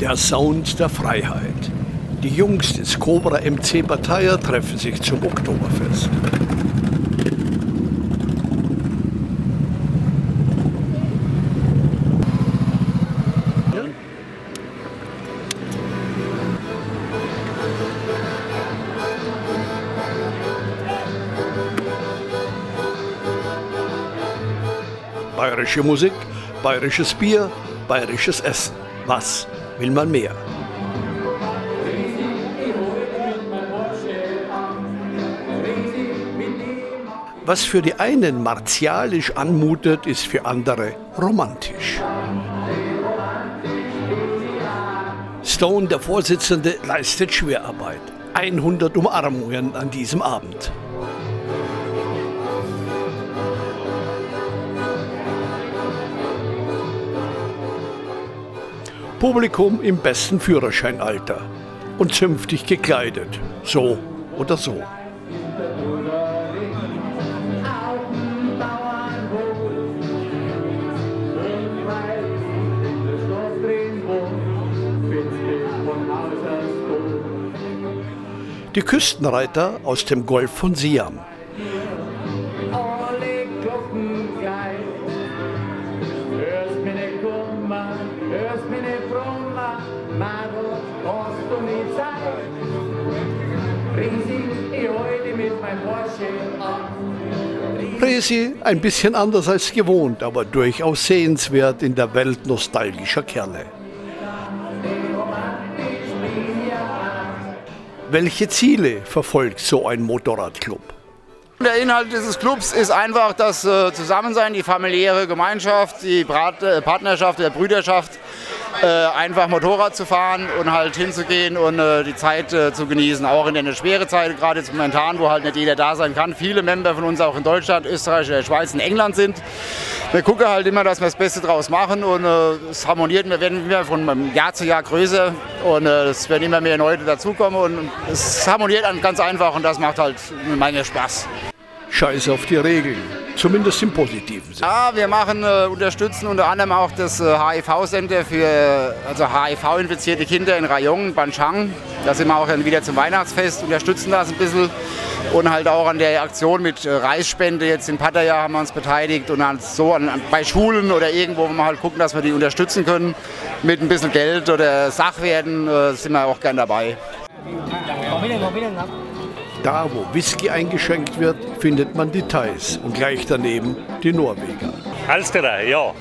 Der Sound der Freiheit. Die Jungs des Cobra MC Bataille treffen sich zum Oktoberfest. Bayerische Musik, bayerisches Bier, bayerisches Essen. Was will man mehr? Was für die einen martialisch anmutet, ist für andere romantisch. Stone, der Vorsitzende, leistet Schwerarbeit. 100 Umarmungen an diesem Abend. Publikum im besten Führerscheinalter und zünftig gekleidet, so oder so. Die Küstenreiter aus dem Golf von Siam. Resi ein bisschen anders als gewohnt, aber durchaus sehenswert in der Welt nostalgischer Kerle. Welche Ziele verfolgt so ein Motorradclub? Der Inhalt dieses Clubs ist einfach das Zusammensein, die familiäre Gemeinschaft, die Partnerschaft, der Brüderschaft, einfach Motorrad zu fahren und halt hinzugehen und die Zeit zu genießen, auch in der schweren Zeit, gerade jetzt momentan, wo halt nicht jeder da sein kann. Viele Member von uns auch in Deutschland, Österreich, der Schweiz und England sind. Wir gucken halt immer, dass wir das Beste draus machen und es harmoniert. Wir werden immer von Jahr zu Jahr größer und es werden immer mehr Leute dazukommen und es harmoniert ganz einfach und das macht halt eine Menge Spaß. Scheiß auf die Regeln, zumindest im positiven Sinne. Ja, wir unterstützen unter anderem auch das HIV-Center für HIV-infizierte Kinder in Rayong, Banchang. Da sind wir auch wieder zum Weihnachtsfest, unterstützen das ein bisschen. Und halt auch an der Aktion mit Reisspende, jetzt in Pattaya haben wir uns beteiligt und halt so bei Schulen oder irgendwo, wo wir halt gucken, dass wir die unterstützen können mit ein bisschen Geld oder Sachwerten, sind wir auch gern dabei. Da, wo Whisky eingeschenkt wird, findet man die Thais und gleich daneben die Norweger. Alles klar, ja.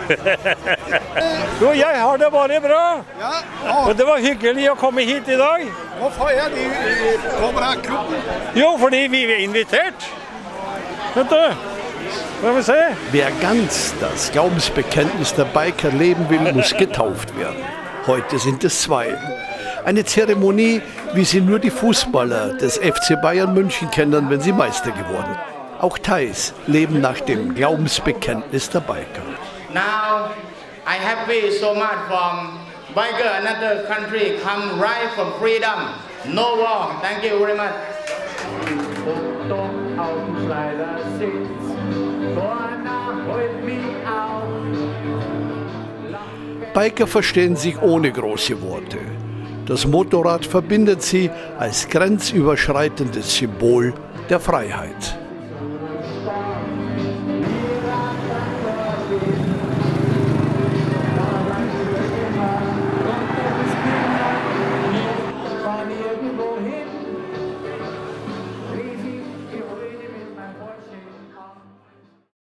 Du, jeg har det bare bra. Ja, Og det var hyggelig å komme hit i dag. Hvorfor er de Cobra-klubben? Jo, fordi vi er invitert. Vet du? Skal vi se. Wer ganz das Glaubensbekenntnis der Biker leben will, muss getauft werden. Heute sind es 2. Eine Zeremonie, wie sie nur die Fußballer des FC Bayern München kennen, wenn sie Meister geworden sind. Auch Thais leben nach dem Glaubensbekenntnis der Biker. Now I happy so much from biker another country come right from freedom. No war. Thank you very much. Biker verstehen sich ohne große Worte. Das Motorrad verbindet sie als grenzüberschreitendes Symbol der Freiheit.